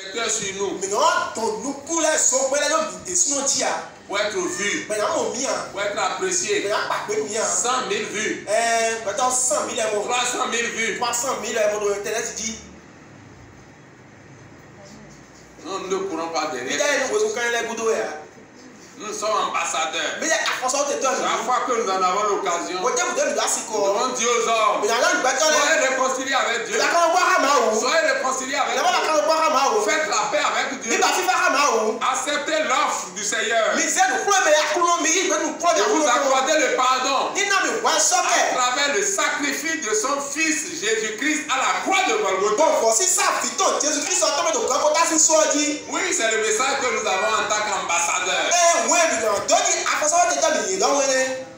projecteur sur nous. Pour être vu. Pour être apprécié. 100 000 vues. 300 000 vues. Nous ne courons pas derrière. Nous sommes ambassadeurs. Chaque fois que nous en avons l'occasion, nous devons dire aux hommes, soyez réconciliés avec Dieu. Soyez réconciliés avec Dieu. Faites la paix avec Dieu. Acceptez l'offre du Seigneur. De vous accorder le pardon à travers le sacrifice de son Fils Jésus-Christ à la croix de Golgotha. Oui, c'est le message que nous avons en tant qu'ambassadeurs.